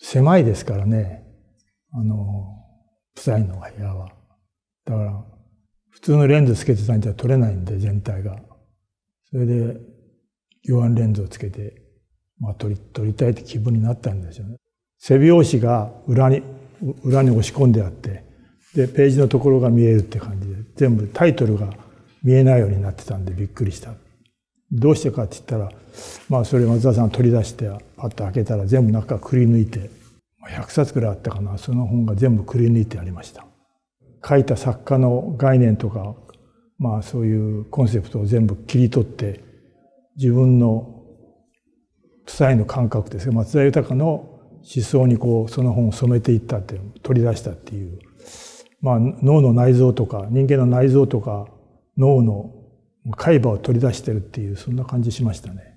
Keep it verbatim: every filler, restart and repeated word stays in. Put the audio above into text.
狭いですからね、あの、夫妻の部屋は。だから、普通のレンズつけてたんじゃ撮れないんで、全体が。それで、魚眼レンズをつけて、まあ、撮り、撮りたいって気分になったんですよね。背表紙が裏に、裏に押し込んであって、で、ページのところが見えるって感じで、全部タイトルが見えないようになってたんでびっくりした。どうしてかって言ったら、まあそれ松田さん取り出してパッと開けたら全部中くり抜いて、ひゃくさつくらいあったかな、その本が全部くり抜いてありました。書いた作家の概念とか、まあそういうコンセプトを全部切り取って、自分の夫妻の感覚ですが、松田豊の思想にこうその本を染めていったっていう、取り出したっていう、まあ脳の内臓とか人間の内臓とか脳の海馬を取り出してるっていう、そんな感じしましたね。